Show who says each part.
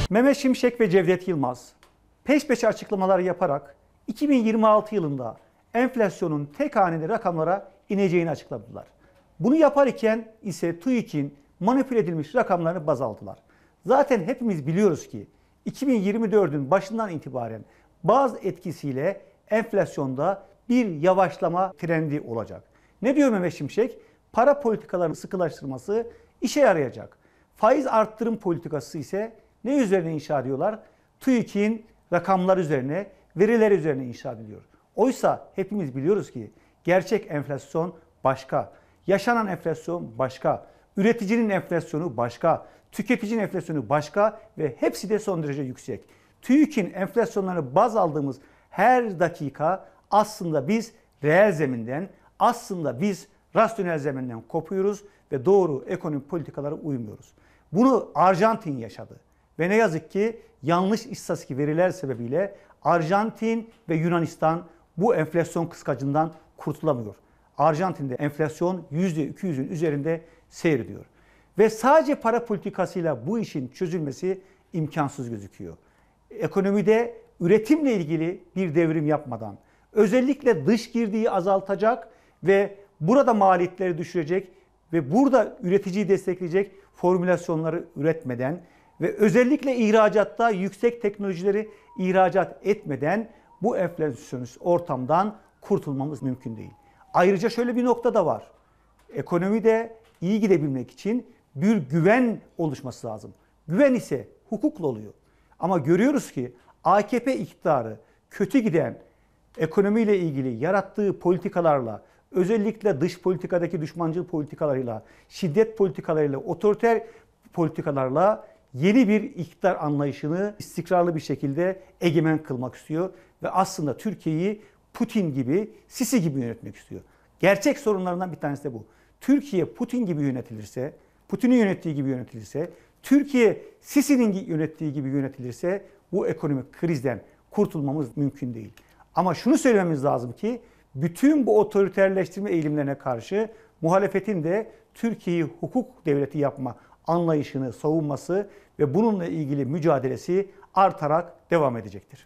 Speaker 1: Mehmet Şimşek ve Cevdet Yılmaz peş peşe açıklamalar yaparak 2026 yılında enflasyonun tek haneli rakamlara ineceğini açıkladılar. Bunu yaparken ise TÜİK'in manipüle edilmiş rakamlarını baz aldılar. Zaten hepimiz biliyoruz ki 2024'ün başından itibaren bazı etkisiyle enflasyonda bir yavaşlama trendi olacak. Ne diyor Mehmet Şimşek? Para politikalarının sıkılaştırması işe yarayacak. Faiz arttırım politikası ise ne üzerine inşa ediyorlar? TÜİK'in rakamlar üzerine, veriler üzerine inşa ediliyor. Oysa hepimiz biliyoruz ki gerçek enflasyon başka, yaşanan enflasyon başka, üreticinin enflasyonu başka, tüketicinin enflasyonu başka ve hepsi de son derece yüksek. TÜİK'in enflasyonlarını baz aldığımız her dakika aslında biz reel zeminden, aslında biz rasyonel zeminden kopuyoruz ve doğru ekonomik politikalara uymuyoruz. Bunu Arjantin yaşadı ve ne yazık ki yanlış istatistik veriler sebebiyle Arjantin ve Yunanistan bu enflasyon kıskacından kurtulamıyor. Arjantin'de enflasyon %200'ün üzerinde seyrediyor. Ve sadece para politikasıyla bu işin çözülmesi imkansız gözüküyor. Ekonomide üretimle ilgili bir devrim yapmadan, özellikle dış girdiği azaltacak ve burada maliyetleri düşürecek ve burada üreticiyi destekleyecek formülasyonları üretmeden ve özellikle ihracatta yüksek teknolojileri ihracat etmeden bu enflasyonist ortamdan kurtulmamız mümkün değil. Ayrıca şöyle bir nokta da var. Ekonomide iyi gidebilmek için bir güven oluşması lazım. Güven ise hukukla oluyor. Ama görüyoruz ki AKP iktidarı kötü giden ekonomiyle ilgili yarattığı politikalarla, özellikle dış politikadaki düşmancıl politikalarıyla, şiddet politikalarıyla, otoriter politikalarla yeni bir iktidar anlayışını istikrarlı bir şekilde egemen kılmak istiyor. Ve aslında Türkiye'yi Putin gibi, Sisi gibi yönetmek istiyor. Gerçek sorunlarından bir tanesi de bu. Türkiye Putin gibi yönetilirse, Putin'in yönettiği gibi yönetilirse, Türkiye Sisi'nin yönettiği gibi yönetilirse bu ekonomik krizden kurtulmamız mümkün değil. Ama şunu söylememiz lazım ki bütün bu otoriterleştirme eğilimlerine karşı muhalefetin de Türkiye'yi hukuk devleti yapma anlayışını savunması ve bununla ilgili mücadelesi artarak devam edecektir.